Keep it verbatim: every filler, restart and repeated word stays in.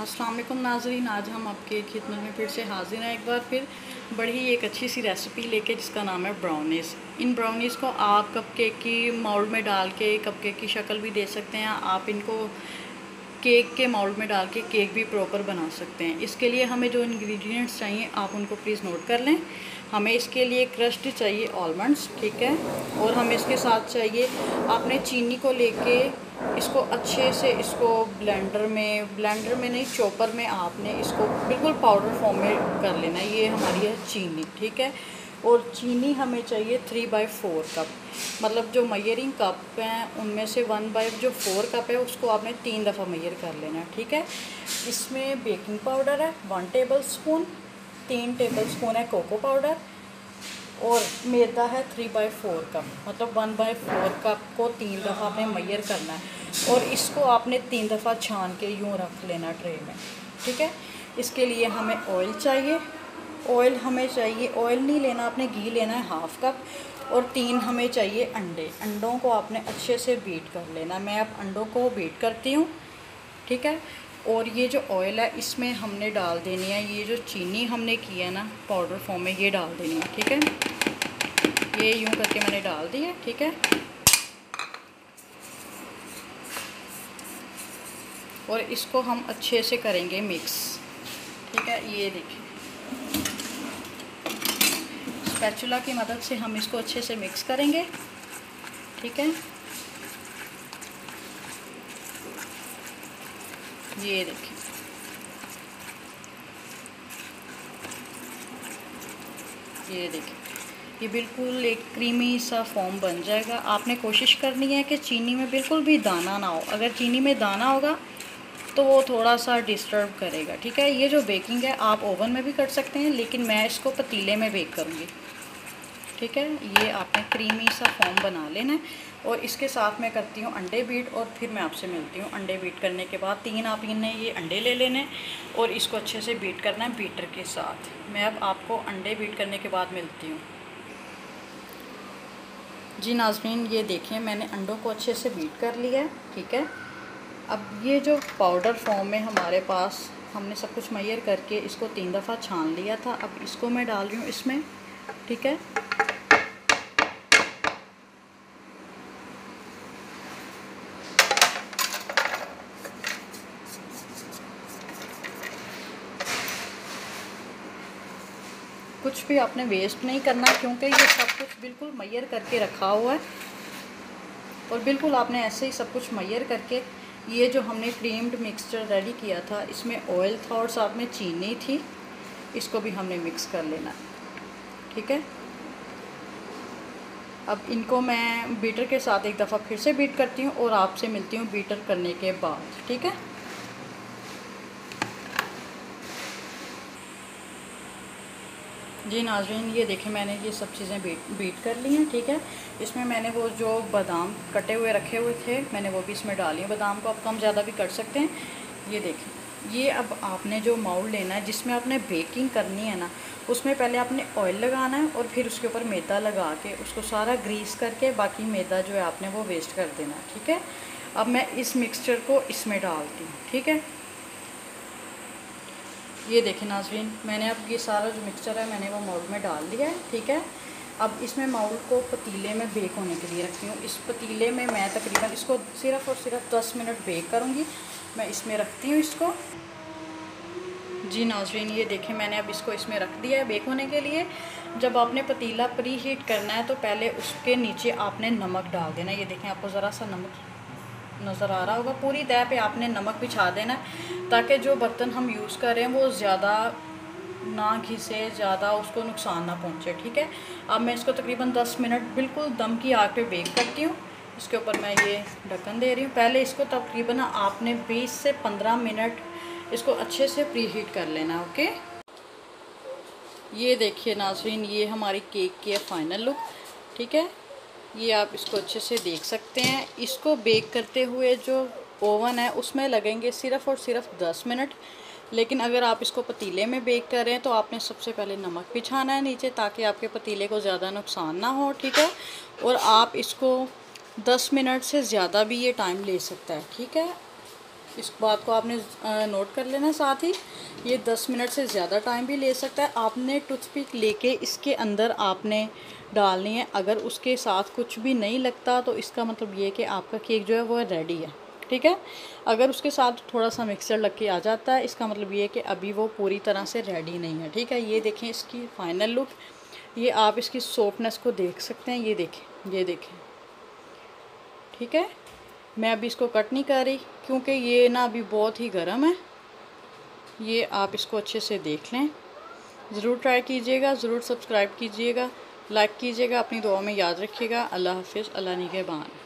अस्सलाम वालेकुम नाज़रीन, आज हम आपके खिदमत में फिर से हाजिर हैं एक बार फिर बड़ी ही एक अच्छी सी रेसिपी लेके, जिसका नाम है ब्राउनीज़। इन ब्राउनीज़ को आप कप केक की मोल्ड में डाल के कप केक की शक्ल भी दे सकते हैं। आप इनको केक के मोल्ड में डाल के केक भी प्रॉपर बना सकते हैं। इसके लिए हमें जो इंग्रेडिएंट्स चाहिए आप उनको प्लीज़ नोट कर लें। हमें इसके लिए क्रस्ट चाहिए आलमंड्स, ठीक है, और हमें इसके साथ चाहिए, आपने चीनी को लेके इसको अच्छे से इसको ब्लेंडर में ब्लेंडर में नहीं चॉपर में आपने इसको बिल्कुल पाउडर फॉर्म में कर लेना है। ये हमारी है चीनी, ठीक है, और चीनी हमें चाहिए थ्री बाई फोर कप, मतलब जो मयरिंग कप हैं उनमें से वन बाई जो फोर कप है उसको आपने तीन दफ़ा मयर कर लेना है, ठीक है। इसमें बेकिंग पाउडर है वन टेबल स्पून, तीन टेबल स्पून है कोको पाउडर, और मैदा है थ्री बाई फोर कप, मतलब वन बाई फोर कप को तीन दफ़ा आपने मयर करना है और इसको आपने तीन दफ़ा छान के यूँ रख लेना ट्रे में, ठीक है। इसके लिए हमें ऑयल चाहिए, ऑयल हमें चाहिए ऑयल नहीं लेना, आपने घी लेना है हाफ़ कप, और तीन हमें चाहिए अंडे। अंडों को आपने अच्छे से बीट कर लेना। मैं अब अंडों को बीट करती हूँ, ठीक है। और ये जो ऑयल है इसमें हमने डाल देनी है ये जो चीनी हमने की है ना पाउडर फॉर्म में, ये डाल देनी है, ठीक है। ये यूँ करके मैंने डाल दी है, ठीक है। और इसको हम अच्छे से करेंगे मिक्स, ठीक है। ये देखिए स्पैचुला की मदद से हम इसको अच्छे से मिक्स करेंगे, ठीक है। ये देखिए ये देखिए ये बिल्कुल एक क्रीमी सा फॉर्म बन जाएगा। आपने कोशिश करनी है कि चीनी में बिल्कुल भी दाना ना हो। अगर चीनी में दाना होगा तो वो थोड़ा सा डिस्टर्ब करेगा, ठीक है। ये जो बेकिंग है आप ओवन में भी कर सकते हैं, लेकिन मैं इसको पतीले में बेक करूँगी, ठीक है। ये आपने क्रीमी सा फॉर्म बना लेना है और इसके साथ मैं करती हूँ अंडे बीट, और फिर मैं आपसे मिलती हूँ। अंडे बीट करने के बाद तीन आप इन्हें ये अंडे ले लेने और इसको अच्छे से बीट करना है बीटर के साथ। मैं अब आपको अंडे बीट करने के बाद मिलती हूँ। जी नाज़रीन, ये देखें मैंने अंडों को अच्छे से बीट कर लिया है, ठीक है। अब ये जो पाउडर फॉर्म में हमारे पास हमने सब कुछ मयर करके इसको तीन दफ़ा छान लिया था, अब इसको मैं डाल रही हूँ इसमें, ठीक है। कुछ भी आपने वेस्ट नहीं करना, क्योंकि ये सब कुछ बिल्कुल मयर करके रखा हुआ है और बिल्कुल आपने ऐसे ही सब कुछ मयर करके ये जो हमने क्रीम्ड मिक्सचर रेडी किया था, इसमें ऑयल था और साथ में चीनी थी, इसको भी हमने मिक्स कर लेना, ठीक है। अब इनको मैं बीटर के साथ एक दफ़ा फिर से बीट करती हूँ और आपसे मिलती हूँ बीटर करने के बाद, ठीक है। जी नाज़रीन, ये देखें मैंने ये सब चीज़ें बीट बीट कर ली हैं, ठीक है। इसमें मैंने वो जो बादाम कटे हुए रखे हुए थे मैंने वो भी इसमें डाली है। बादाम को आप कम ज़्यादा भी कर सकते हैं। ये देखें, ये अब आपने जो मोल्ड लेना है जिसमें आपने बेकिंग करनी है ना, उसमें पहले आपने ऑयल लगाना है और फिर उसके ऊपर मैदा लगा के उसको सारा ग्रीस करके बाकी मैदा जो है आपने वो वेस्ट कर देना है, ठीक है। अब मैं इस मिक्सचर को इसमें डालती हूँ, ठीक है। ये देखें नाज़रीन, मैंने अब ये सारा जो मिक्सचर है मैंने वो मोल्ड में डाल दिया है, ठीक है। अब इसमें मोल्ड को पतीले में बेक होने के लिए रखती हूँ। इस पतीले में मैं तकरीबन इसको सिर्फ़ और सिर्फ दस मिनट बेक करूँगी। मैं इसमें रखती हूँ इसको। जी नाज़रीन, ये देखें मैंने अब इसको इसमें रख दिया है बेक होने के लिए। जब आपने पतीला प्री हीट करना है तो पहले उसके नीचे आपने नमक डाल देना। ये देखें आपको ज़रा सा नमक नज़र आ रहा होगा। पूरी तह पे आपने नमक बिछा देना ताकि जो बर्तन हम यूज़ कर रहे हैं वो ज़्यादा ना घिसे, ज़्यादा उसको नुकसान ना पहुँचे, ठीक है। अब मैं इसको तकरीबन दस मिनट बिल्कुल दम की आग पे बेक करती हूँ। इसके ऊपर मैं ये ढक्कन दे रही हूँ। पहले इसको तकरीबन आपने बीस से पंद्रह मिनट इसको अच्छे से प्री हीट कर लेना, ओके। ये देखिए नाज़रीन, ये हमारी केक की है फाइनल लुक, ठीक है। ये आप इसको अच्छे से देख सकते हैं। इसको बेक करते हुए जो ओवन है उसमें लगेंगे सिर्फ़ और सिर्फ दस मिनट, लेकिन अगर आप इसको पतीले में बेक कर रहे हैं तो आपने सबसे पहले नमक बिछाना है नीचे ताकि आपके पतीले को ज़्यादा नुकसान ना हो, ठीक है। और आप इसको दस मिनट से ज़्यादा भी ये टाइम ले सकता है, ठीक है। इस बात को आपने नोट कर लेना। साथ ही ये दस मिनट से ज़्यादा टाइम भी ले सकता है। आपने टूथपिक लेके इसके अंदर आपने डालनी है। अगर उसके साथ कुछ भी नहीं लगता तो इसका मतलब ये कि आपका केक जो है वो रेडी है, ठीक है। अगर उसके साथ थोड़ा सा मिक्सर लग के आ जाता है, इसका मतलब ये है कि अभी वो पूरी तरह से रेडी नहीं है, ठीक है। ये देखें इसकी फ़ाइनल लुक, ये आप इसकी सॉफ्टनेस को देख सकते हैं, ये देखें, ये देखें, ठीक है। मैं अभी इसको कट नहीं कर रही क्योंकि ये ना अभी बहुत ही गर्म है। ये आप इसको अच्छे से देख लें, ज़रूर ट्राई कीजिएगा, ज़रूर सब्सक्राइब कीजिएगा, लाइक कीजिएगा, अपनी दुआ में याद रखिएगा। अल्लाह हाफ़िज़, अल्लाह निगहबान।